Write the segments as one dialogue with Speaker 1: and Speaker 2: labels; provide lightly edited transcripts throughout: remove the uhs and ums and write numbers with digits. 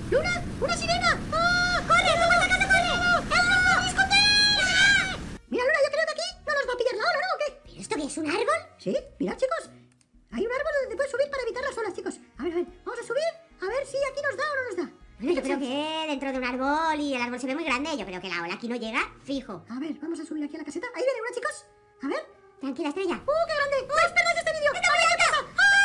Speaker 1: ¡Luna! ¡Una sirena! ¡Ah!
Speaker 2: ¡Corre! ¡Tú vas a casa, corre!
Speaker 1: ¡Elsa! ¡Esconde! Mira, Luna, yo creo que aquí no nos va a pillar la ola, ¿no? ¿O qué?
Speaker 2: ¿Pero esto qué es? ¿Un árbol?
Speaker 1: Sí, mirad, chicos. Hay un árbol donde puedes subir para evitar las olas, chicos. A ver, vamos a subir, a ver si aquí nos da o no nos da.
Speaker 2: Bueno, yo creo que dentro de un árbol y el árbol se ve muy grande. Yo creo que la ola aquí no llega, fijo.
Speaker 1: A ver, vamos a subir aquí a la caseta. Ahí viene una, chicos. A ver.
Speaker 2: Tranquila, Estrella.
Speaker 1: ¡Qué grande! ¡No os perdáis este vídeo! ¡Vale, qué pasa!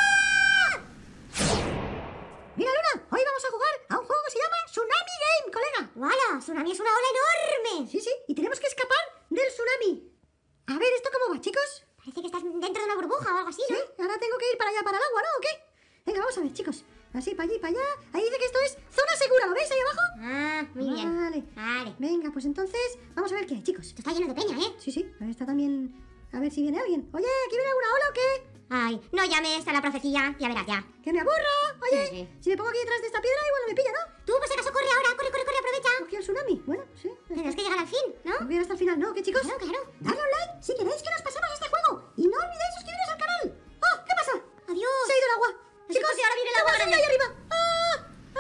Speaker 1: Mira, Luna, hoy vamos a jugar a un juego que se llama Tsunami Game, colega.
Speaker 2: ¡Wala! Tsunami es una ola enorme.
Speaker 1: Sí, y tenemos que escapar del tsunami. A ver, ¿esto cómo va, chicos?
Speaker 2: Parece que estás dentro de una burbuja o algo así, ¿no?
Speaker 1: Sí, ahora tengo que ir para allá, para el agua, ¿no? ¿O qué? Venga, vamos a ver, chicos. Así, para allí, para allá. Ahí dice que esto es zona segura, ¿lo veis ahí abajo?
Speaker 2: Ah, muy bien.
Speaker 1: Vale. Venga, pues entonces, vamos a ver qué hay, chicos.
Speaker 2: Esto está lleno de peña, ¿eh?
Speaker 1: Sí, ahí está también. A ver si viene alguien. Oye, ¿aquí viene alguna ola o qué?
Speaker 2: Ay, no llames a la profecía, ya verás, ya.
Speaker 1: ¡Que me aburro! Oye,
Speaker 2: Sí.
Speaker 1: si me pongo aquí detrás de esta piedra, igual no me pilla, ¿no?
Speaker 2: Tú, por si acaso, corre ahora, corre, aprovecha.
Speaker 1: Cogí el tsunami. Bueno, sí.
Speaker 2: Tendrás que llegar al fin, ¿no?
Speaker 1: Voy a ir hasta el final, ¿no? ¿Qué, chicos?
Speaker 2: Claro.
Speaker 1: Dadle un like si queréis que nos pasemos este juego. Y no olvidéis suscribiros al canal. ¡Oh! ¿Qué pasa?
Speaker 2: Adiós.
Speaker 1: Se ha ido el agua.
Speaker 2: Chicos, y ahora viene el agua
Speaker 1: ¿qué pasa
Speaker 2: grande.
Speaker 1: ahí arriba? ¡Ah!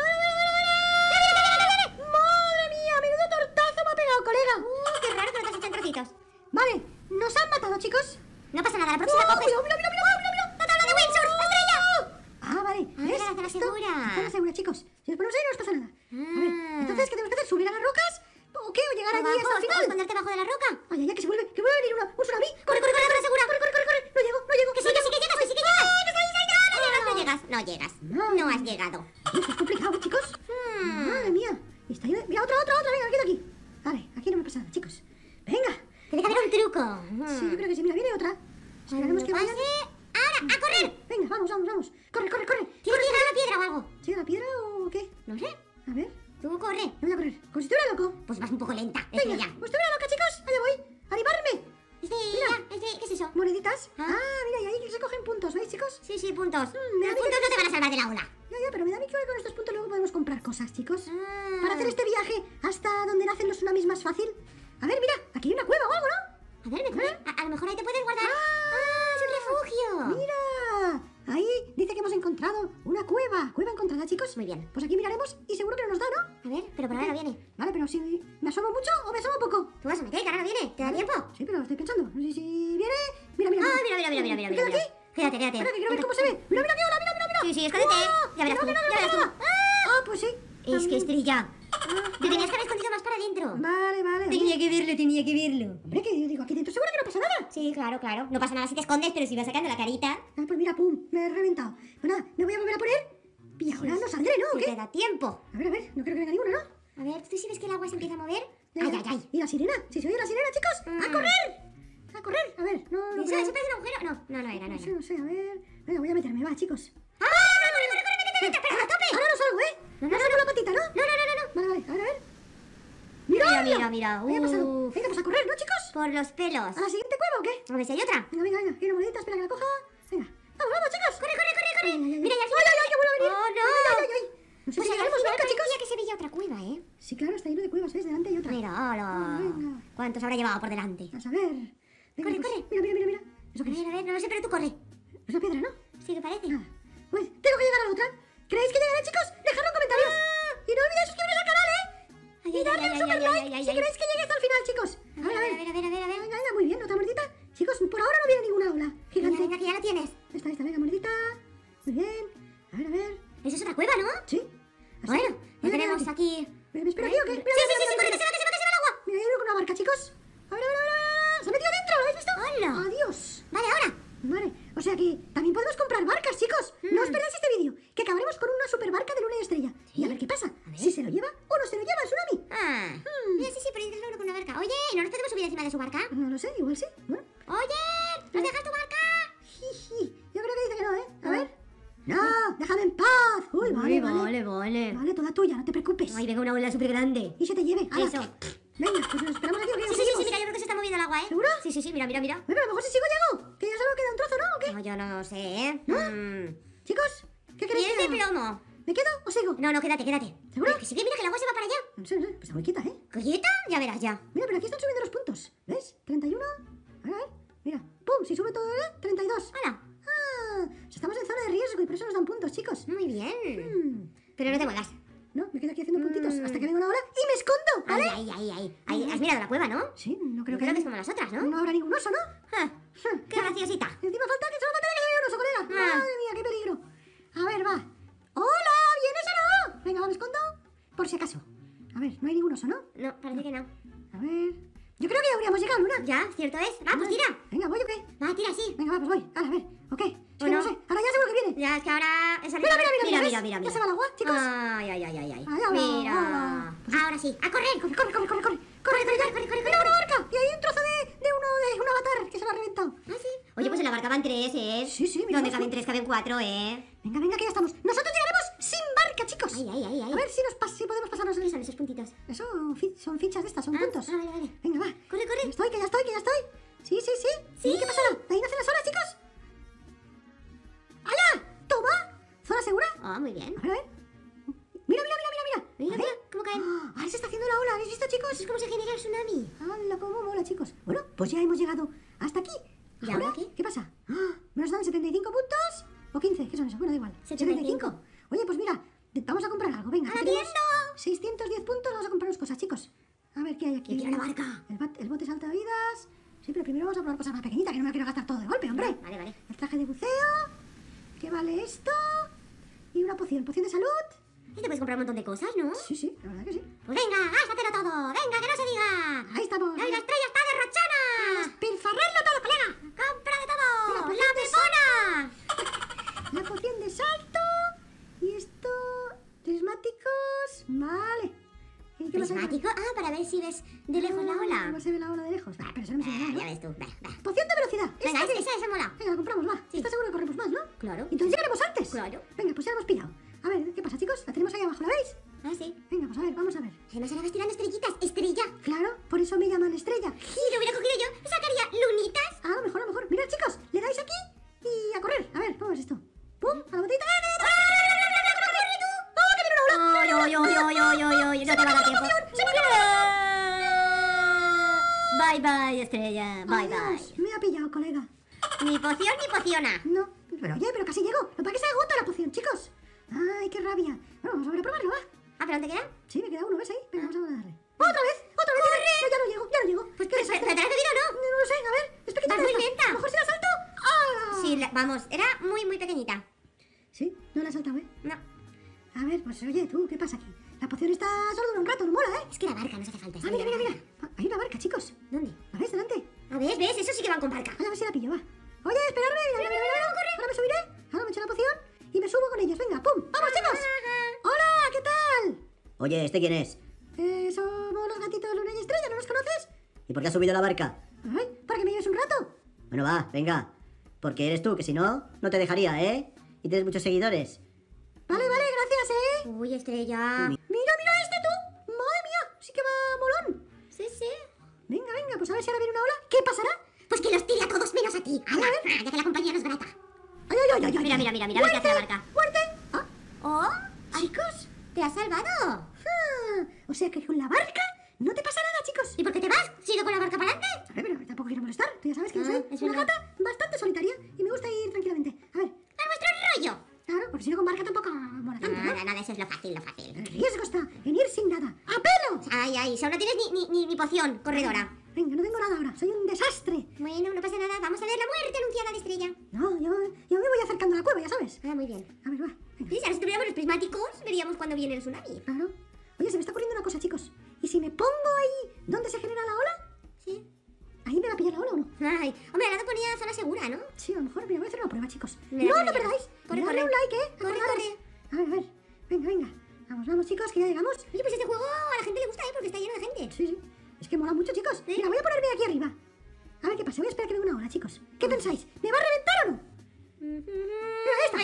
Speaker 1: ¡Madre mía! ¡Menudo tortazo me ha pegado, colega!
Speaker 2: Qué raro que no te has hecho en trocitos.
Speaker 1: Vale, nos han matado, chicos.
Speaker 2: No pasa nada, la próxima coges.
Speaker 1: Mira.
Speaker 2: ¡La tabla de Windsor! ¡Estrella!
Speaker 1: Ah, vale. ¿Ves?
Speaker 2: la zona
Speaker 1: Esto-
Speaker 2: segura.
Speaker 1: la zona segura, chicos. Si nos ponemos ahí no nos pasa nada. A ver,
Speaker 2: Ah.
Speaker 1: entonces, ¿qué tenemos que hacer? ¿Subir a las rocas? ¿O qué? ¿O llegar allí
Speaker 2: Abajo,
Speaker 1: hasta el
Speaker 2: o
Speaker 1: final?
Speaker 2: esconderte bajo de la roca.
Speaker 1: Ay, que se vuelve a venir un tsunami.
Speaker 2: Corre, la zona segura.
Speaker 1: Corre. No llego.
Speaker 2: Que sí que llegas, que sí que llegas. No llegas. No has llegado.
Speaker 1: Esto es complicado, chicos. Madre mía. Está ahí. Mira, otra. Venga, queda aquí. Vale, aquí no me pasa nada, chicos. Venga.
Speaker 2: Tiene que haber un truco.
Speaker 1: Sí, yo creo que sí. Mira, viene otra. Esperaremos que
Speaker 2: Cuando
Speaker 1: vaya.
Speaker 2: pase, ahora, a correr.
Speaker 1: Venga, vamos. Corre.
Speaker 2: ¿Tienes que llegar a la piedra o algo?
Speaker 1: ¿Sí, a la piedra o qué?
Speaker 2: No sé.
Speaker 1: A ver,
Speaker 2: Tú corre.
Speaker 1: yo voy a correr. Como si estuviera loco.
Speaker 2: Pues vas un poco lenta,
Speaker 1: Venga,
Speaker 2: Estrella.
Speaker 1: pues estuviera loca, chicos. Allá voy. ¡Animarme!
Speaker 2: ¿Qué es eso?
Speaker 1: ¿Moneditas?
Speaker 2: Ah.
Speaker 1: Mira, y ahí se cogen puntos, ¿veis, chicos?
Speaker 2: Sí, puntos.
Speaker 1: me da
Speaker 2: Los puntos no te van a salvar de la ola.
Speaker 1: Ya, pero me da a mí que con estos puntos luego podemos comprar cosas, chicos.
Speaker 2: Ah.
Speaker 1: Para hacer este viaje hasta donde nacen los tsunamis más fácil. A ver, mira, aquí hay una cueva o algo, ¿no?
Speaker 2: A ver, a lo mejor ahí te puedes guardar. ¡Ah! ¡Es un refugio!
Speaker 1: ¡Mira! Ahí dice que hemos encontrado una cueva. ¿Cueva encontrada, chicos?
Speaker 2: Muy bien.
Speaker 1: Pues aquí miraremos y seguro que no nos da, ¿no?
Speaker 2: A ver, pero por ahora no viene.
Speaker 1: Vale, pero si me asomo mucho o me asomo poco.
Speaker 2: Tú vas a meter, que ahora no viene. ¿Te da tiempo?
Speaker 1: Sí, pero estoy pensando. No sé si viene. Mira.
Speaker 2: Ah, mira.
Speaker 1: ¿Me quedo aquí?
Speaker 2: Quédate.
Speaker 1: Espera, que quiero ver cómo se ve. Mira, qué hola.
Speaker 2: Sí, escóndete.
Speaker 1: ¡Oh!
Speaker 2: Ya verás tú.
Speaker 1: Ah, pues sí.
Speaker 2: Es que Estrella, te tenías que haber escondido más para adentro.
Speaker 1: Vale.
Speaker 2: Tenía que verlo.
Speaker 1: Hombre, que yo digo, aquí dentro seguro que no pasa nada.
Speaker 2: Sí, claro. No pasa nada si te escondes, pero si vas sacando la carita.
Speaker 1: Ah, pues mira, pum, me he reventado. Pues nada, me voy a volver a poner. Y ahora no saldré, ¿no? ¿O
Speaker 2: Si
Speaker 1: qué?
Speaker 2: te da tiempo.
Speaker 1: A ver, no creo que venga ninguna, ¿no?
Speaker 2: A ver, ¿tú sí ves que el agua se empieza a mover?
Speaker 1: Ya.
Speaker 2: Ay.
Speaker 1: ¿Y la sirena? Si se oye la sirena, chicos. ¡A correr! A ver, no
Speaker 2: ¿Eso
Speaker 1: creo.
Speaker 2: parece un agujero? No era.
Speaker 1: No sé, a ver. Venga, voy a meterme, va, chicos.
Speaker 2: ¡Ah! ¡Corre, métete! ¡Pero a tope!
Speaker 1: Ahora no salgo, ¿eh?
Speaker 2: No.
Speaker 1: Saco la patita, ¿no?
Speaker 2: No.
Speaker 1: Vale, a ver.
Speaker 2: Mira.
Speaker 1: ¿Qué ha pasado? Venga, pues a correr, ¿no, chicos?
Speaker 2: Por los pelos.
Speaker 1: ¿A la siguiente cueva o qué?
Speaker 2: A ver si hay otra.
Speaker 1: Venga. Quiero una monedita, espera que la coja. Venga. Vamos, chicos.
Speaker 2: Corre.
Speaker 1: Ay.
Speaker 2: Mira, ya al final.
Speaker 1: ¡Ay, que vuelve a venir!
Speaker 2: ¡Oh, no!
Speaker 1: ¡Ay! No sé
Speaker 2: Pues
Speaker 1: si
Speaker 2: al
Speaker 1: llegaremos
Speaker 2: final
Speaker 1: nunca, chicos.
Speaker 2: parecía que se veía otra cueva, ¿eh?
Speaker 1: Sí, claro, está lleno de cuevas, ¿ves? Delante hay otra.
Speaker 2: Mira, hola.
Speaker 1: Venga.
Speaker 2: ¿Cuántos habrá llevado por delante?
Speaker 1: A saber. Venga,
Speaker 2: Corre.
Speaker 1: Mira. ¿Eso qué es?
Speaker 2: A ver, no lo sé, pero tú corre.
Speaker 1: Es una piedra, ¿no?
Speaker 2: Sí, que parece.
Speaker 1: Nada. Pues tengo que llegar a la otra. ¿Creéis que llegaré, chicos? Dejadlo en comentarios. Y no olvidéis suscribiros al canal, ¿eh? Y darle un super like si queréis que llegue hasta el final, chicos. A ver. Venga, muy bien, otra mordita. Chicos, por ahora no viene ninguna ola gigante.
Speaker 2: Venga, que ya la tienes.
Speaker 1: Esta, venga, mordita. Muy bien. A ver.
Speaker 2: Eso es otra cueva, ¿no?
Speaker 1: Sí.
Speaker 2: Bueno, ya tenemos aquí.
Speaker 1: ¿Me espera aquí o qué?
Speaker 2: Sí, corre, que se va el agua.
Speaker 1: Mira, hay uno con una barca, chicos. A ver. Se ha metido dentro, ¿lo habéis visto?
Speaker 2: ¡Hola!
Speaker 1: Adiós.
Speaker 2: Vale, ahora.
Speaker 1: Vale, o sea que también podemos comprar barcas, chicos. No os perdáis este vídeo, que acabaremos con una super barca de Luna y Estrella. Y a ver qué pasa, si se lo lleva o no se lo lleva el tsunami.
Speaker 2: Mira, sí, pero dices uno con una barca. Oye, ¿no nos podemos subir encima de su barca?
Speaker 1: No lo sé, igual sí. Bueno.
Speaker 2: Oye, ¿nos dejas tu barca?
Speaker 1: Jiji, yo creo que dice que no, ¿eh? A ver. No, déjame en paz. Uy, vale. Vale, toda tuya, no te preocupes.
Speaker 2: Ay, venga, una ola súper grande.
Speaker 1: Y se te lleve. ¡Hala!
Speaker 2: Eso.
Speaker 1: Venga, pues nos esperamos aquí. ¿O qué?
Speaker 2: Sí, mira, yo creo que se está moviendo el agua, ¿eh?
Speaker 1: ¿Seguro?
Speaker 2: Sí, mira.
Speaker 1: Bueno, pero a lo mejor si sigo llego. Que ya solo queda un trozo, ¿no? ¿O qué?
Speaker 2: No, yo no sé, ¿eh?
Speaker 1: ¿No? Chicos, ¿qué queréis?
Speaker 2: ¿Tienes de plomo?
Speaker 1: ¿Me quedo o sigo?
Speaker 2: No, quédate.
Speaker 1: ¿Seguro?
Speaker 2: Pero que sí, mira que el agua se va para allá.
Speaker 1: No sé, pues está muy quieta, ¿eh?
Speaker 2: ¿Quieta? Ya verás, ya.
Speaker 1: Mira, pero aquí están subiendo los puntos. ¿Ves? 31. A ver. Mira. ¡Pum! Si sube todo, 32.
Speaker 2: Hola.
Speaker 1: Ah, estamos en zona de riesgo y por eso nos dan puntos, chicos.
Speaker 2: Muy bien. Pero no te muevas.
Speaker 1: No, me quedo aquí haciendo puntitos hasta que venga una ola y me escondo, ¿vale?
Speaker 2: Ahí. ¿Has mirado la cueva, no?
Speaker 1: Sí, no creo
Speaker 2: Creo que es como las otras, ¿no?
Speaker 1: No habrá ningún oso, ¿no?
Speaker 2: Ah, ¡Qué graciosita!
Speaker 1: Encima falta que solo falta que vea un oso, colega.
Speaker 2: Ah.
Speaker 1: Madre mía, qué peligro. A ver, va. ¡Hola! ¿Vienes o no? Venga, va, me escondo. Por si acaso. A ver, no hay ningún oso, ¿no?
Speaker 2: No, parece que no.
Speaker 1: A ver. Yo creo que ya habríamos llegado, Luna.
Speaker 2: Ya, cierto es. Va, pues tira.
Speaker 1: Venga, ¿voy o qué?
Speaker 2: Va, tira, sí.
Speaker 1: Venga, va, pues voy. A ver, ¿o qué? Es
Speaker 2: ¿O
Speaker 1: que no
Speaker 2: no?
Speaker 1: sé. Ahora ya seguro que viene.
Speaker 2: Ya, es que ahora...
Speaker 1: Mira, ¿ves?
Speaker 2: Mira.
Speaker 1: Ya se va el agua, chicos.
Speaker 2: Ay.
Speaker 1: Ahí,
Speaker 2: Mira. Ahora sí, a correr.
Speaker 1: Corre, mira una barca. Y hay un trozo de un avatar que se lo ha reventado.
Speaker 2: Ah, sí. Oye, pues en la barca van 3, ¿eh?
Speaker 1: Sí, mira.
Speaker 2: Donde caben 3, caben 4, ¿eh?
Speaker 1: Venga, que ya estamos. Nosotros llegaremos sin barca, chicos.
Speaker 2: Ay.
Speaker 1: A ver si podemos pasarnos
Speaker 2: ¿Qué son esos puntitos?
Speaker 1: Eso son fichas de estas, son puntos.
Speaker 2: Vale.
Speaker 1: Venga, va.
Speaker 2: Corre.
Speaker 1: Que ya estoy. Sí. ¿Y qué pasará? ¿De ahí nacen las olas, chicos? ¡Hala! ¡Toma! ¿Zona segura?
Speaker 2: Oh, muy bien.
Speaker 1: A ver. Mira.
Speaker 2: Mira,
Speaker 1: A ver.
Speaker 2: ¿cómo caen?
Speaker 1: Ahora se está haciendo la ola, ¿habéis visto, chicos?
Speaker 2: Es como se genera el tsunami.
Speaker 1: ¡Hala, cómo mola, chicos! Bueno, pues ya hemos llegado hasta aquí.
Speaker 2: ¿Y ahora qué?
Speaker 1: ¿Qué pasa? ¿Nos dan 75 puntos? ¿O 15? ¿Qué son eso? Bueno, da igual.
Speaker 2: 75.
Speaker 1: Oye, pues mira, vamos a comprar algo, venga.
Speaker 2: ¡A la
Speaker 1: aquí tenemos
Speaker 2: tienda!
Speaker 1: 610 puntos, vamos a comprarnos cosas, chicos. A ver, ¿qué hay aquí?
Speaker 2: Yo quiero la barca.
Speaker 1: El bote saltavidas. Sí, pero primero vamos a probar cosas más pequeñitas, que no me quiero gastar todo de golpe, hombre.
Speaker 2: Vale.
Speaker 1: El traje de buceo. ¿Qué vale esto? Y una poción de salud.
Speaker 2: Y te puedes comprar un montón de cosas, ¿no?
Speaker 1: Sí, la verdad que sí.
Speaker 2: Pues venga, gástatelo todo. Venga, que no se diga.
Speaker 1: Ahí estamos.
Speaker 2: ¡Ay, la estrella está derrochada!
Speaker 1: ¡Pilfarrarlo todo, colega!
Speaker 2: ¡Compra de todo!
Speaker 1: Mira, pues
Speaker 2: ¡La pepona!
Speaker 1: La poción de salto. Y esto... prismáticos. Vale. ¿Y qué pasa?
Speaker 2: ¿Prismático? Ah, para ver si ves de lejos la ola.
Speaker 1: ¿Cómo se ve la ola de lejos? Pero eso no me sirve nada, ¿no?
Speaker 2: Ya ves tú. Va.
Speaker 1: Poción de velocidad.
Speaker 2: Venga,
Speaker 1: Esta.
Speaker 2: esa mola.
Speaker 1: Venga, la compramos, va.
Speaker 2: Sí.
Speaker 1: ¿Estás seguro que corremos más, no?
Speaker 2: Claro.
Speaker 1: Entonces llegaremos antes.
Speaker 2: Claro.
Speaker 1: Venga, pues ya la hemos pillado. A ver, ¿qué pasa, chicos? La tenemos ahí abajo, ¿la veis?
Speaker 2: Ah, sí.
Speaker 1: Venga, pues a ver, vamos a ver.
Speaker 2: Además ahora vas tirando estrellitas. ¡Estrella!
Speaker 1: Claro, por eso me llaman estrella.
Speaker 2: Si lo hubiera cogido yo, sacaría lunitas.
Speaker 1: A lo mejor. Mirad, chicos, le dais aquí y a correr. A ver, ¿cómo es esto? ¡Pum! A la botita.
Speaker 2: ¡Corre tú! ¡Oh, que viene una ola! ¡Oy! No te va a dar tiempo. Bye, estrella.
Speaker 1: Adiós, me ha pillado, colega.
Speaker 2: Ni poción ni pociona.
Speaker 1: No, pero casi llego. ¿Para qué se agota la poción, chicos? Ay, qué rabia. Bueno, vamos a ver a probarlo, va.
Speaker 2: Ah, ¿pero dónde queda?
Speaker 1: Sí, me queda uno, ¿ves ahí? Venga, vamos a darle. ¡Otra vez! Ya no llego.
Speaker 2: Pues
Speaker 1: ¿Qué
Speaker 2: ¿te
Speaker 1: desastre?
Speaker 2: has bebido o no?
Speaker 1: No lo sé, a ver. Es pequeñita.
Speaker 2: Vas muy
Speaker 1: esta.
Speaker 2: lenta.
Speaker 1: A lo mejor si la salto. ¡Ah!
Speaker 2: Sí, vamos, era muy pequeñita.
Speaker 1: Sí, no la he saltado, ¿eh?
Speaker 2: No,
Speaker 1: A ver, pues oye, tú, ¿qué pasa aquí? La poción está solo dura un rato, no mola, ¿eh?
Speaker 2: es que la barca nos hace falta.
Speaker 1: Ah, mira. Hay una barca, chicos.
Speaker 2: ¿Dónde?
Speaker 1: ¿La ves delante?
Speaker 2: A ver, ¿ves? Eso sí que van con barca.
Speaker 1: A ver si la pillo, va. Oye, esperadme. Mira. Ahora me subiré. Ahora me echo la poción y me subo con ellos. Venga, ¡pum! ¡Vamos, chicos! ¡Hola! ¿Qué tal?
Speaker 3: Oye, ¿este quién es?
Speaker 1: Somos los gatitos Luna y Estrella, ¿no nos conoces?
Speaker 3: ¿Y por qué has subido a la barca?
Speaker 1: Ay, para que me lleves un rato.
Speaker 3: Bueno, va, venga. Porque eres tú, que si no, no te dejaría, ¿eh? Y tienes muchos seguidores.
Speaker 1: Vale, gracias, ¿eh?
Speaker 2: Uy, estrella.
Speaker 1: Mira este tú. Madre mía, sí que va molón.
Speaker 2: Sí.
Speaker 1: Venga, pues a ver si ahora viene una ola. ¿Qué pasará?
Speaker 2: Pues que los tire a todos menos a ti. ¡Hala! Ya que la compañía no es barata.
Speaker 1: Ay.
Speaker 2: Mira, a ver qué hace la barca.
Speaker 1: ¡Muerte! Ah,
Speaker 2: ¡Oh!
Speaker 1: chicos.
Speaker 2: ¿Te has salvado?
Speaker 1: O sea que con la barca no te pasa nada, chicos.
Speaker 2: ¿Y por qué te vas? ¿Sigo con la barca para adelante?
Speaker 1: A ver, pero tampoco quiero molestar. Tú ya sabes que yo soy
Speaker 2: es
Speaker 1: una
Speaker 2: verdad.
Speaker 1: gata bastante solitaria y me gusta ir tranquilamente. A ver,
Speaker 2: ¡A vuestro rollo!
Speaker 1: claro, porque si no con barca tampoco mola tanto, ¿no?
Speaker 2: Nada, eso es lo fácil.
Speaker 1: El riesgo está en ir sin nada. ¡A pelo!
Speaker 2: Ay, si aún no tienes ni poción, corredora.
Speaker 1: Venga, no tengo nada ahora. Soy un desastre.
Speaker 2: Bueno, no pasa nada. Vamos a ver la muerte anunciada de estrella.
Speaker 1: No, yo me voy acercando a la cueva, ya sabes.
Speaker 2: Ah, muy bien.
Speaker 1: A ver, va. Venga.
Speaker 2: Sí, si ahora si tuviéramos los prismáticos, veríamos cuando viene el tsunami.
Speaker 1: Claro. Oye, se me está ocurriendo una cosa, chicos. ¿Y si me pongo ahí donde se genera la ola?
Speaker 2: Sí.
Speaker 1: ¿Ahí me va a pillar la ola o no?
Speaker 2: Ay, hombre, ahora te ponía zona segura, ¿no?
Speaker 1: Sí, a lo mejor, pero voy a hacer una prueba, chicos.
Speaker 2: Mira,
Speaker 1: no
Speaker 2: mira.
Speaker 1: perdáis.
Speaker 2: Corre.
Speaker 1: Dadle un like, ¿eh?
Speaker 2: Corre.
Speaker 1: A ver. Venga. Vamos, chicos, que ya llegamos.
Speaker 2: Oye, pues este juego a la gente le gusta, ¿eh? Porque está lleno de gente.
Speaker 1: Sí. Es que mola mucho, chicos.
Speaker 2: ¿Sí?
Speaker 1: Mira, voy a ponerme aquí arriba. A ver qué pasa. Voy a esperar que venga una ola, chicos. ¿Qué pensáis? ¿Me va a reventar o no? Mira, esta.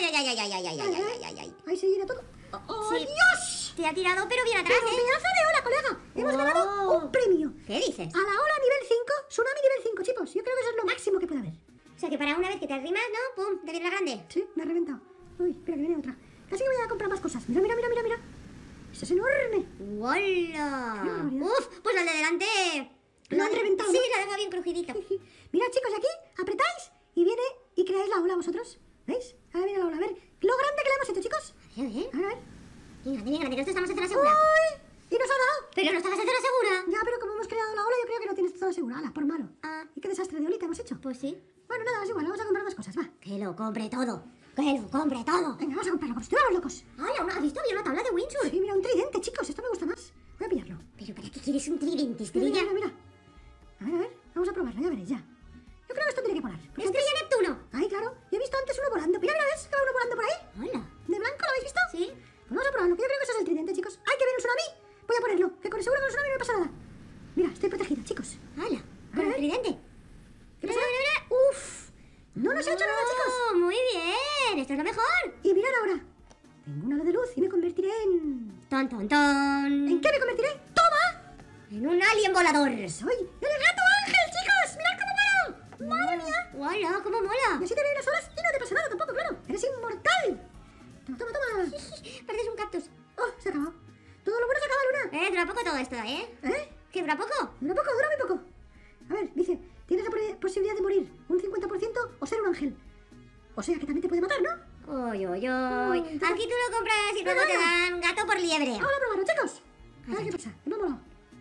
Speaker 2: Ay.
Speaker 1: Ahí se llena todo. ¡Oh,
Speaker 2: Sí.
Speaker 1: Dios!
Speaker 2: Te ha tirado, pero bien atrás,
Speaker 1: ¡Pero
Speaker 2: ¿eh?
Speaker 1: pedazo de ola, colega! Hemos
Speaker 2: Oh.
Speaker 1: ganado un premio.
Speaker 2: ¿Qué dices?
Speaker 1: A la ola nivel 5, tsunami nivel 5, chicos. Yo creo que eso es lo máximo que puede haber.
Speaker 2: O sea, que para una vez que te arrimas, ¿no? ¡Pum! Te viene la grande.
Speaker 1: Sí, me ha reventado. Uy, espera que viene otra. Casi que voy a comprar más cosas. Mira. Esto es enorme.
Speaker 2: ¡Hola!
Speaker 1: barbaridad.
Speaker 2: ¡Uf! Pues al de delante...
Speaker 1: Lo han reventado,
Speaker 2: Sí,
Speaker 1: ¿no?
Speaker 2: lo deja bien crujidito.
Speaker 1: Mirad, chicos, aquí apretáis y viene y creáis la ola vosotros. ¿Veis? Ahora viene la ola. A ver, lo grande que la hemos hecho, chicos.
Speaker 2: A ver.
Speaker 1: A ver.
Speaker 2: Grande, que esto estamos en zona segura.
Speaker 1: ¡Uy! Y nos ha dado.
Speaker 2: Pero no estabas en zona segura.
Speaker 1: Ya, pero como hemos creado la ola, yo creo que no tienes toda segura. Ala, por malo.
Speaker 2: Ah,
Speaker 1: ¿Y qué desastre de olita hemos hecho?
Speaker 2: pues sí.
Speaker 1: Bueno, nada, es igual, vamos a comprar más cosas, va.
Speaker 2: Que lo compre todo. Que lo compre todo.
Speaker 1: Venga, vamos a comprarlo, como si estuviéramos locos.
Speaker 2: Hola, ¿has visto? Había una tabla de Windsor.
Speaker 1: Sí, mira, un tridente, chicos, esto me gusta más. Voy a pillarlo.
Speaker 2: ¿Pero para qué quieres un tridente,
Speaker 1: Mira,
Speaker 2: Estrella?
Speaker 1: mira, mira. A ver, vamos a probarlo, ya veréis, ya. Yo creo que esto tiene que volar. Porque
Speaker 2: ¡Estrella Neptuno!
Speaker 1: Ahí, claro. Yo he visto antes uno volando. Mira, mira, ¿ves? Que va uno volando por ahí.
Speaker 2: Hola.
Speaker 1: ¿De blanco lo habéis visto?
Speaker 2: ¿Sí?
Speaker 1: Pues vamos a probarlo, que yo creo que eso es el tridente, chicos. ¡Ay, que viene un tsunami! Voy a ponerlo, que con seguro con el tsunami no me pasa nada. Mira, estoy protegida, chicos.
Speaker 2: Hola.
Speaker 1: A
Speaker 2: ¿Con el
Speaker 1: ver.
Speaker 2: tridente?
Speaker 1: ¿Qué pasa? ¡Uf! No nos ha hecho nada, chicos.
Speaker 2: Oh, muy bien. Esto es lo mejor.
Speaker 1: Y mirad ahora. Tengo un halo de luz y me convertiré en...
Speaker 2: Ton, ton, ton.
Speaker 1: ¿En qué me convertiré? ¡Toma!
Speaker 2: En un alien volador.
Speaker 1: ¡Soy el gato ángel, chicos! ¡Mirad cómo vuelo! ¡Madre mía!
Speaker 2: Hola, cómo
Speaker 1: Y
Speaker 2: mola.
Speaker 1: así te vienen las olas y no te pasa nada tampoco, claro. ¡Eres inmortal! ¡Toma, toma, toma!
Speaker 2: Pareces un cactus.
Speaker 1: ¡Oh, se ha acabado! Todo lo bueno se acaba, Luna.
Speaker 2: Dura poco todo esto, ¿eh?
Speaker 1: ¿Eh?
Speaker 2: ¿Qué dura poco?
Speaker 1: Dura poco, dura muy poco. A ver, dice, tienes la posibilidad de morir un 50% o ser un ángel. O sea que también te puede matar, ¿no?
Speaker 2: Uy, uy, uy.
Speaker 1: Uy,
Speaker 2: Aquí tú lo compras y luego te dan gato por liebre.
Speaker 1: Vamos a probarlo, chicos. A ver qué pasa. Vámonos.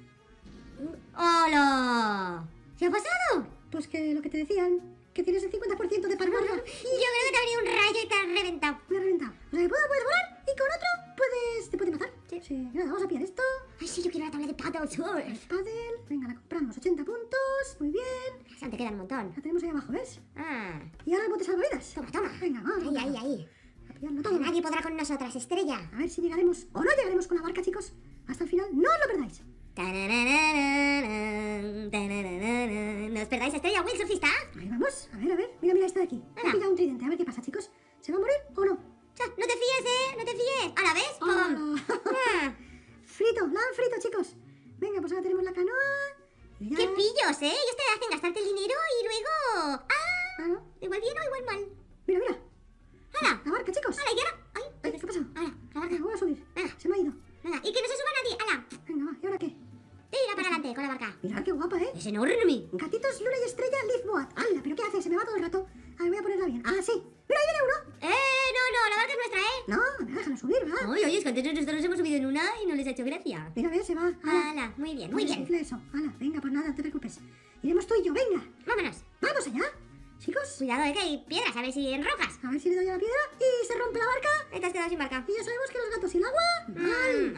Speaker 2: ¡Hola! ¿Qué ha pasado?
Speaker 1: Pues que lo que te decían, que tienes el 50% de parvarga.
Speaker 2: Yo creo que te ha venido un rayo y te has reventado.
Speaker 1: Me ha reventado. O sea que puedes volar y con otro te puede matar. Sí. Nada, vamos a pillar esto.
Speaker 2: Ay, sí, yo quiero la tabla de Paddle Tour.
Speaker 1: Paddle. Venga, la compramos. 80 puntos. Muy bien.
Speaker 2: Te quedan un montón.
Speaker 1: La tenemos ahí abajo, ¿ves?
Speaker 2: Ah,
Speaker 1: Y ahora el bote salvavidas.
Speaker 2: toma, toma.
Speaker 1: Venga, vamos.
Speaker 2: Ahí.
Speaker 1: A pillarlo todo.
Speaker 2: Nadie podrá con nosotras, Estrella.
Speaker 1: A ver si llegaremos o no llegaremos con la barca, chicos. Hasta el final. No os lo perdáis.
Speaker 2: ¿No os perdáis, Estrella, Will Surfista?
Speaker 1: Ahí vamos. A ver. Mira este de aquí.
Speaker 2: Hala.
Speaker 1: He pillado un tridente. A ver qué pasa, chicos. ¿Se va a morir o no?
Speaker 2: No te fíes, no te fíes. ¿Ahora ves? ¡Pum! Ah,
Speaker 1: Frito, la han frito, chicos. Venga, pues ahora tenemos la canoa. Y ya...
Speaker 2: ¡Qué pillos, Ellos te hacen gastarte el dinero y luego... ¡Ah!
Speaker 1: Claro.
Speaker 2: Igual bien o igual mal.
Speaker 1: Mira.
Speaker 2: ¡Hala!
Speaker 1: La barca, chicos.
Speaker 2: ¡Hala, y ahora! ¡Ay!
Speaker 1: Ay, ¿qué pasa?
Speaker 2: ¡Hala! La barca.
Speaker 1: Venga, voy a subir.
Speaker 2: Venga.
Speaker 1: Se me ha ido.
Speaker 2: Venga, y que no se suba nadie. ¡Hala!
Speaker 1: Venga, va. ¿Y ahora qué?
Speaker 2: Tira para adelante con la barca.
Speaker 1: Mirad qué guapa, ¿eh?
Speaker 2: Es enorme.
Speaker 1: Gatitos, luna y estrella, Leaf Boat. ¡Hala! ¿Pero qué hace? Se me va todo el rato. A ver, voy a ponerla bien. Ah, sí. Mira, ahí viene uno.
Speaker 2: No, la barca es nuestra,
Speaker 1: No, déjalo subir, va.
Speaker 2: Oye, es que antes nosotros nos hemos subido en una y no les ha hecho gracia.
Speaker 1: Mira, a ver, se va. Hala.
Speaker 2: ¡Hala! Muy bien,
Speaker 1: Muy eso. Hala, venga, pues nada, no te preocupes. Iremos tú y yo, venga.
Speaker 2: Vámonos.
Speaker 1: Vamos allá. Chicos,
Speaker 2: Cuidado, que hay piedras, a ver si enrojas.
Speaker 1: a ver si le doy a la piedra y se rompe la barca.
Speaker 2: Ahí te has quedado sin barca.
Speaker 1: Y ya sabemos que los gatos y el agua... ¡Mal!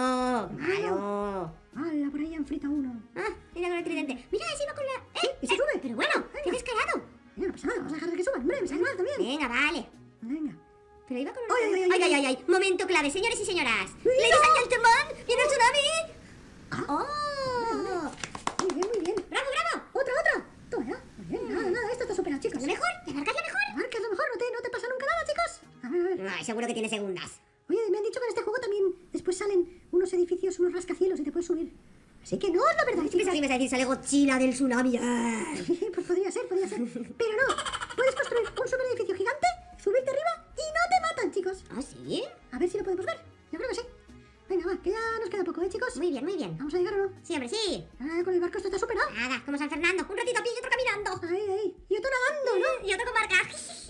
Speaker 2: Malo.
Speaker 1: ¡Hala, por ahí han frito a uno!
Speaker 2: Mira con el tridente. Mira, ese va con la...
Speaker 1: ¿Y se sube?
Speaker 2: Pero bueno, qué
Speaker 1: Venga.
Speaker 2: descarado.
Speaker 1: Venga, no pasa nada, vamos a dejar de que suban. Hombre, me sale mal también.
Speaker 2: Venga, vale.
Speaker 1: Venga.
Speaker 2: Pero iba con
Speaker 1: Ay.
Speaker 2: Momento clave, señores y señoras. Ladies and gentlemen, viene el tsunami.
Speaker 1: Ah.
Speaker 2: ¡Oh!
Speaker 1: Muy bien.
Speaker 2: ¡Bravo!
Speaker 1: ¡Otra! Toma ya. Muy bien, nada, esto está superado, chicos.
Speaker 2: ¿Lo mejor? ¿La barca es lo mejor?
Speaker 1: La barca es lo mejor, no te pasa nunca nada, chicos. A ver.
Speaker 2: Ay, seguro que tiene segundas.
Speaker 1: Oye, me han dicho que en este juego también después salen unos edificios, unos rascacielos y te puedes subir. Así que no os lo perdáis, chicos.
Speaker 2: Pensaba que ibas a decir, sale Godzilla del tsunami.
Speaker 1: Pues podría ser. Pero no, puedes construir un super edificio gigante, subirte arriba y no te matan, chicos.
Speaker 2: ¿Ah, sí?
Speaker 1: A ver si lo podemos ver. Yo creo que sí. Venga, va, que ya nos queda poco, chicos.
Speaker 2: Muy bien.
Speaker 1: ¿Vamos a llegar o no?
Speaker 2: Sí, hombre, sí.
Speaker 1: Con el barco esto está superado.
Speaker 2: Nada, como San Fernando. Un ratito a pie y otro caminando.
Speaker 1: Ahí. Y otro nadando, ¿no?
Speaker 2: Y otro con barca.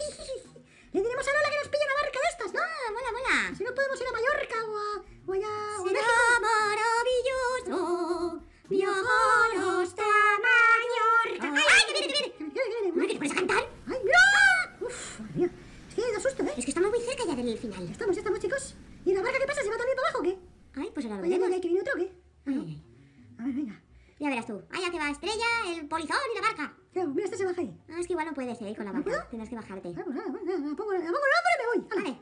Speaker 1: Le diremos a Lola que nos pille una barca de estas, ¿no?
Speaker 2: Mola.
Speaker 1: Si no podemos ir a Mallorca o allá... o a
Speaker 2: Será
Speaker 1: México.
Speaker 2: maravilloso viajar hasta Mallorca. ¡Ay, que viene!
Speaker 1: Que viene.
Speaker 2: ¿No te pones a cantar?
Speaker 1: ¡Ay, mira! Uf, madre mía. Es que da susto, ¿eh?
Speaker 2: Es que estamos muy cerca ya del final.
Speaker 1: Ya estamos, chicos. ¿Y la barca qué pasa? ¿Se va también para abajo o qué?
Speaker 2: Ay, pues ahora lo
Speaker 1: Oye,
Speaker 2: veremos.
Speaker 1: que viene otro o qué?
Speaker 2: Ay.
Speaker 1: A ver, venga.
Speaker 2: Ya verás tú. Allá que va Estrella, el polizón y la barca.
Speaker 1: ¿Qué hago? Mira, este se baja ahí.
Speaker 2: No, es que igual no puedes ir con la
Speaker 1: ¿No
Speaker 2: barca.
Speaker 1: puedo?
Speaker 2: Tendrás que bajarte.
Speaker 1: Ah, pues nada, la pongo el nombre y me voy. ¡Hala!
Speaker 2: Vale.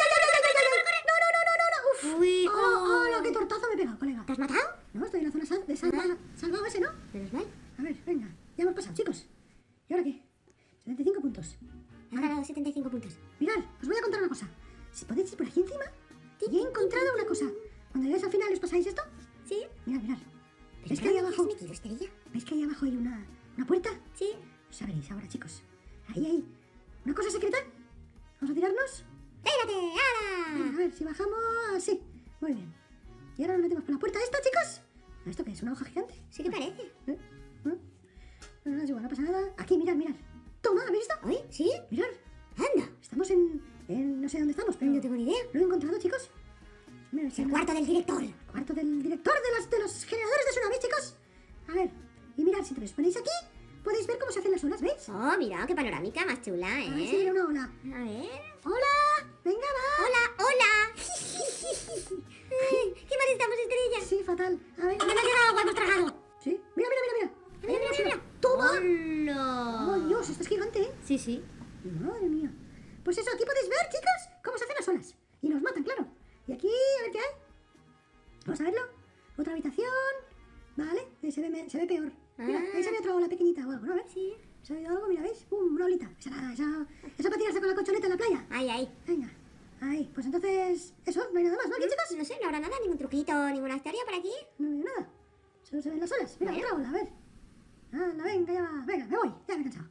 Speaker 1: ¡Ay! No! ¡Uf!
Speaker 2: Uy,
Speaker 1: ¡Oh, qué tortazo me he pegado, colega!
Speaker 2: ¿Te has matado?
Speaker 1: No, estoy en la zona de salvado ese, ¿no?
Speaker 2: Menos mal.
Speaker 1: A ver, venga. Ya hemos pasado, chicos. ¿Y ahora qué? 75 puntos.
Speaker 2: Has ganado 75 puntos.
Speaker 1: Mirad, os voy a contar una cosa. Si podéis ir por aquí encima, y he encontrado una cosa. Cuando llegáis al final, ¿os pasáis esto?
Speaker 2: ¿Sí?
Speaker 1: Mirad.
Speaker 2: ¿Pero
Speaker 1: ¿Veis que ahí
Speaker 2: ¿dónde
Speaker 1: abajo?
Speaker 2: has metido, Estrella?
Speaker 1: ¿Veis que ahí abajo hay una puerta?
Speaker 2: Sí.
Speaker 1: Pues ya veréis ahora, chicos. Ahí hay una cosa secreta. Vamos a tirarnos.
Speaker 2: ¡Tírate!
Speaker 1: A
Speaker 2: ¡Hala!
Speaker 1: ver si bajamos. Sí, muy bien. Y ahora nos metemos por la puerta esta, chicos. ¿Esto qué es? ¿Una hoja gigante?
Speaker 2: Sí que parece.
Speaker 1: No es igual, no pasa nada. Aquí, mirad. Toma, ¿habéis visto?
Speaker 2: ¿Oye? ¿Sí?
Speaker 1: Mirad.
Speaker 2: Anda.
Speaker 1: Estamos en no sé dónde estamos, pero
Speaker 2: No tengo ni idea.
Speaker 1: lo he encontrado, chicos. Mira, ver si
Speaker 2: El cuarto del director.
Speaker 1: Cuarto del director de los generadores de tsunamis, chicos. A ver, y mirad, si os ponéis aquí, podéis ver cómo se hacen las olas, ¿veis?
Speaker 2: Oh, mira, qué panorámica más chula,
Speaker 1: A ver si viene
Speaker 2: ¿eh?
Speaker 1: una ola.
Speaker 2: A ver.
Speaker 1: ¡Hola! ¡Venga, va!
Speaker 2: Hola, hola. Ay, ¿qué mal estamos, Estrella?
Speaker 1: Sí, fatal. A ver,
Speaker 2: No nos llega agua, hemos tragado.
Speaker 1: sí. Mira, mira, mira, mira.
Speaker 2: Mira, mira, mira.
Speaker 1: ¡Toma!
Speaker 2: ¡Hola!
Speaker 1: ¡Oh, Dios! Esto es gigante, ¿eh?
Speaker 2: Sí, sí.
Speaker 1: Madre mía. Pues eso, aquí podéis ver, chicos, cómo se hacen las olas. Y nos matan, claro. Y aquí, a ver qué hay. Vamos a verlo. Otra habitación. Vale, ahí se ve peor. Mira, ahí se ve otra ola pequeñita o algo, ¿no? A ver.
Speaker 2: Sí.
Speaker 1: ¿Se ha oído algo? Mira, ¿veis? ¡Pum! Una olita. Esa para tirarse con la colchoneta en la playa.
Speaker 2: Ay, ay.
Speaker 1: Venga. Ahí, pues entonces, eso, no hay nada más, ¿no? Aquí, chicos.
Speaker 2: No sé, no habrá nada, ningún truquito, ninguna historia por aquí.
Speaker 1: No veo nada. Solo se ven las olas. Mira,
Speaker 2: Bueno.
Speaker 1: otra ola, a ver. Anda, venga, ya va. Venga, me voy. Ya me he cansado.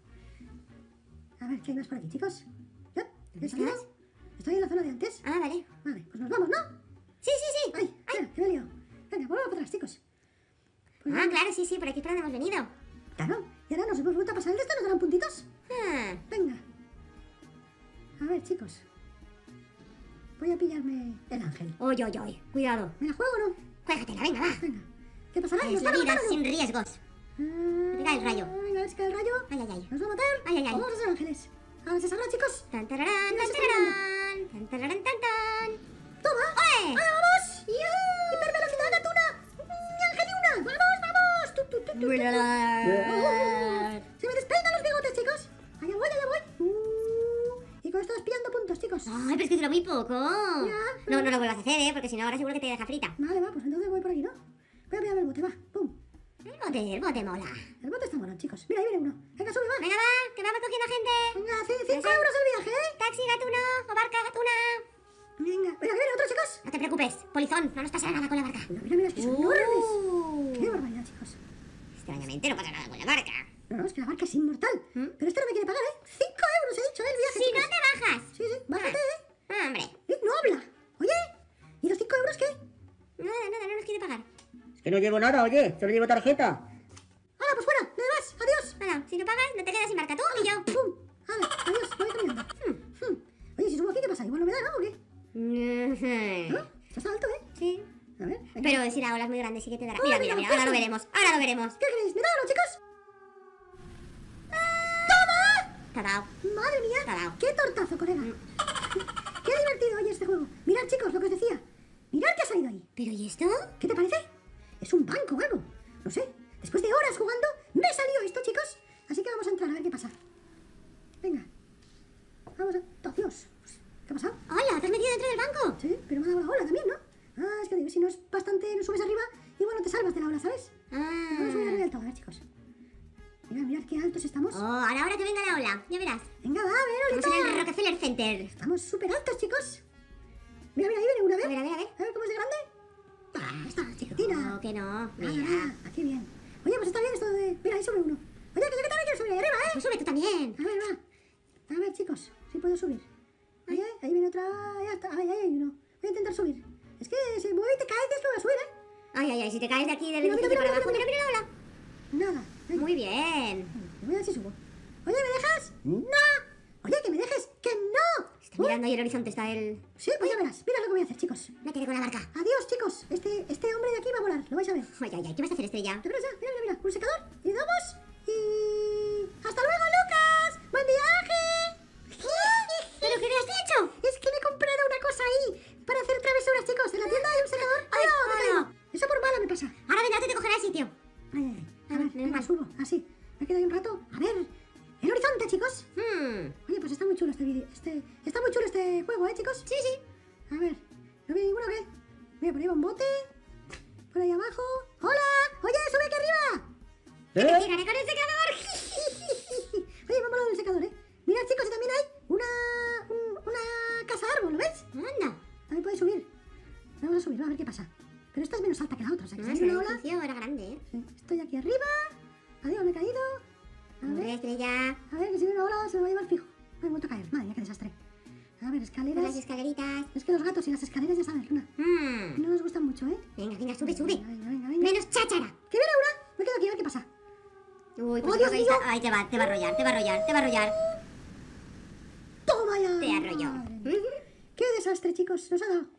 Speaker 1: A ver, ¿qué hay más por aquí, chicos? ¿Ya? ¿He
Speaker 2: ¿Dónde
Speaker 1: salido?
Speaker 2: estás?
Speaker 1: Estoy en la zona de antes.
Speaker 2: Ah, vale.
Speaker 1: Vale, pues nos vamos, ¿no?
Speaker 2: Sí, sí, sí.
Speaker 1: ¡Ay! Espera, que me he liado. Venga, volvamos para atrás, chicos. Pues
Speaker 2: Ah,
Speaker 1: vamos.
Speaker 2: claro, sí, sí, por aquí es por donde hemos venido.
Speaker 1: Claro. Y ahora nos hemos vuelto a pasar el de esto, nos darán puntitos.
Speaker 2: Ah,
Speaker 1: Venga. A ver, chicos. Voy a pillarme el ángel.
Speaker 2: oy, oy, oy. Cuidado.
Speaker 1: ¿Me la juego o no?
Speaker 2: Juégatela, venga, va.
Speaker 1: Venga. ¿Qué pasará?
Speaker 2: Es
Speaker 1: ¿Nos
Speaker 2: la
Speaker 1: van a
Speaker 2: vida
Speaker 1: matar o no?
Speaker 2: sin riesgos.
Speaker 1: Ah,
Speaker 2: cae el rayo.
Speaker 1: Venga, a ver si cae el rayo.
Speaker 2: Ay, ay, ay.
Speaker 1: ¿Nos va a matar?
Speaker 2: Ay, ay, ay.
Speaker 1: ¿O vamos a ser ángeles? A ver si sabrá, chicos.
Speaker 2: Tan, tararán,
Speaker 1: Mira,
Speaker 2: tan,
Speaker 1: se está
Speaker 2: tararán. Tan, tararán, tan, tan.
Speaker 1: ¡Toma!
Speaker 2: ¡Ole!
Speaker 1: ¡Ahí vamos! ¡Hipervelocidad, gatuna! ¡Angeliuna! ¡Vamos, vamos! ¡Tu, tu, tu, tu, tu! ¡Se me despeinan los bigotes, chicos! ¡Allá voy, allá voy! Y con esto vas pillando puntos, chicos.
Speaker 2: Ay, pero es que dura muy poco.
Speaker 1: Ya.
Speaker 2: No, no lo vuelvas a hacer, ¿eh? Porque si no, ahora seguro que te deja frita.
Speaker 1: Vale, va, pues entonces voy por aquí, ¿no? Voy a pillarme el bote, va. ¡Pum!
Speaker 2: El bote mola.
Speaker 1: El bote está molón, chicos. Mira, ahí viene uno. Venga, sube, va.
Speaker 2: Venga, va, que vamos cogiendo gente.
Speaker 1: Venga, 5
Speaker 2: Eso.
Speaker 1: euros el viaje, ¿eh?
Speaker 2: Taxi, gatuno, o barca, gatuna.
Speaker 1: Venga, venga, que viene otro, chicos.
Speaker 2: No te preocupes, polizón, no nos pasará nada con la barca.
Speaker 1: Mira, mira, mira, es que son enormes. ¡Qué barbaridad, chicos!
Speaker 2: Extrañamente no pasa nada con la barca.
Speaker 1: No, es que la barca es inmortal.
Speaker 2: ¿Mm?
Speaker 1: Pero este no me quiere pagar, ¿eh? 5 euros he dicho, ¿eh? El viaje,
Speaker 2: Si no
Speaker 1: chicos.
Speaker 2: te bajas.
Speaker 1: Sí, sí, bájate, ¿eh?
Speaker 2: Hombre,
Speaker 1: No habla. Oye, ¿y los 5 euros qué?
Speaker 2: nada, nada, no nos quiere pagar.
Speaker 3: Es que no llevo nada, oye, solo llevo tarjeta.
Speaker 1: ¡Hala, pues fuera! ¡Me vas! ¡Adiós!
Speaker 2: Bueno, si no pagas, no te quedas sin barca tú y yo.
Speaker 1: ¡Pum! ¡Hala, adiós! Voy caminando. Oye, si subo aquí, ¿qué pasa? Igual no me da, ¿no? ¿O qué? ¿No? Estás alto, ¿eh?
Speaker 2: Sí.
Speaker 1: A ver, venga.
Speaker 2: Pero si la ola es muy grande, sí que te dará.
Speaker 1: Oh,
Speaker 2: Mira,
Speaker 1: mira,
Speaker 2: mira, mira, ahora lo veremos. Ahora lo veremos.
Speaker 1: ¿Qué creéis? ¿Me da o no, chicos?
Speaker 2: Te ha dado.
Speaker 1: ¡Madre mía!
Speaker 2: Te ha dado.
Speaker 1: ¡Qué tortazo, colega! ¡Qué divertido, oye, este juego! Mirad, chicos, lo que os decía. Mirad qué ha salido ahí.
Speaker 2: ¿Pero y esto?
Speaker 1: ¿Qué te parece? Es un banco o algo. No sé. Después de horas jugando, me salió esto, chicos. Así que vamos a entrar a ver qué pasa. Venga. Vamos a... ¡Oh, Dios! ¿Qué ha pasado?
Speaker 2: Hola, ¿te has metido dentro del banco?
Speaker 1: Sí, pero me ha dado la ola también, ¿no? Ah, es que digo, si no es bastante, no subes arriba, igual no te salvas de la ola, ¿sabes? Vamos a subir arriba
Speaker 2: Ah.
Speaker 1: del todo, a ver, chicos. Mirad, mirad qué altos estamos.
Speaker 2: Oh, ahora que venga la ola. Ya verás.
Speaker 1: Venga, va, a ver,
Speaker 2: Estamos en el
Speaker 1: Olita.
Speaker 2: Rockefeller Center.
Speaker 1: Estamos súper altos, chicos. Mira, mira, ahí viene una vez.
Speaker 2: A ver, a ver, a ver.
Speaker 1: A ver cómo es de grande. Ah, está chiquitina.
Speaker 2: No, que no.
Speaker 1: Nada,
Speaker 2: Mira.
Speaker 1: nada, aquí bien. Oye, pues está bien esto de... Mira, ahí sube uno. Oye, que yo que también quiero subir ahí arriba, ¿eh?
Speaker 2: Pues sube tú también.
Speaker 1: A ver, va. A ver, chicos, si puedo subir. Ahí, ahí viene otra... Ya está, ahí hay uno. Voy a intentar subir. Es que se mueve y te caes, tienes que volver a subir, ¿eh?
Speaker 2: Ay, ay, ay, si te caes de aquí del
Speaker 1: Mira,
Speaker 2: edificio
Speaker 1: mira,
Speaker 2: por
Speaker 1: mira,
Speaker 2: abajo.
Speaker 1: mira,
Speaker 2: Mira, mira la ola.
Speaker 1: Nada. Venga.
Speaker 2: Muy bien.
Speaker 1: Voy a ver si subo. Oye, ¿me dejas? ¡No! Oye, que me dejes. ¡Que no!
Speaker 2: Está mirando ahí el horizonte, está el...
Speaker 1: Sí, pues ya verás. Mira lo que voy a hacer, chicos.
Speaker 2: Me quedé con la barca.
Speaker 1: Adiós, chicos. Este hombre de aquí va a volar. Lo vais a ver.
Speaker 2: Ay, ay, ay, ¿qué vas a hacer, Estrella?
Speaker 1: ¿Te parece? Mira, mira, mira. Un secador. Y damos. Y... ¡Hasta luego, Lucas! ¡Buen viaje!
Speaker 2: ¿Pero qué le has hecho?
Speaker 1: Es que me he comprado una cosa ahí para hacer travesuras, chicos. En la tienda hay un secador. ¡Ay, no! Me
Speaker 2: hola.
Speaker 1: caigo. Eso por mala me pasa.
Speaker 2: Ahora vendrá, te cogerá el sitio.
Speaker 1: Ay, ay, ay. A ver,
Speaker 2: menos
Speaker 1: venga,
Speaker 2: mal.
Speaker 1: subo. Así. Me quedo ahí un rato. A ver. El horizonte, chicos. Oye, pues está muy chulo este vídeo. Está muy chulo este juego, ¿eh, chicos?
Speaker 2: Sí, sí.
Speaker 1: A ver. ¿No viene ninguno o qué? Mira, por ahí va un bote. Por ahí abajo. ¡Hola! ¡Oye, sube aquí arriba!
Speaker 2: ¡Te tiraré con el secador!
Speaker 1: Oye, me ha molado el secador, ¿eh? Mira, chicos, y también hay una casa árbol, ¿lo ves?
Speaker 2: Anda.
Speaker 1: También podéis subir. Vamos a subir, a ver qué pasa. Pero esta es menos alta que la otra, o sea, que si
Speaker 2: No,
Speaker 1: hay
Speaker 2: pero
Speaker 1: una
Speaker 2: el
Speaker 1: ola...
Speaker 2: edificio era grande, ¿eh?
Speaker 1: Sí, estoy aquí arriba. Adiós, me he caído. A
Speaker 2: Hombre,
Speaker 1: ver,
Speaker 2: Estrella.
Speaker 1: que si viene una ola se me va a llevar fijo. Me he vuelto a caer. Madre mía, qué desastre. A ver,
Speaker 2: Con las
Speaker 1: escaleras.
Speaker 2: escaleritas.
Speaker 1: Es que los gatos y las escaleras ya sabes, Luna. No nos gustan mucho, ¿eh?
Speaker 2: Venga, venga, sube, sube.
Speaker 1: Venga, venga, venga.
Speaker 2: Menos cháchara.
Speaker 1: ¡Que viene una! Me quedo aquí a ver qué pasa.
Speaker 2: Uy,
Speaker 1: ¡Oh,
Speaker 2: pues
Speaker 1: Dios
Speaker 2: ahí
Speaker 1: mío!
Speaker 2: está. Ay, te va a arrollar, te va a arrollar, te va a arrollar.
Speaker 1: ¡Toma ya!
Speaker 2: Te arrolló.
Speaker 1: Madre mía. ¡Qué desastre, chicos! Nos ha dado.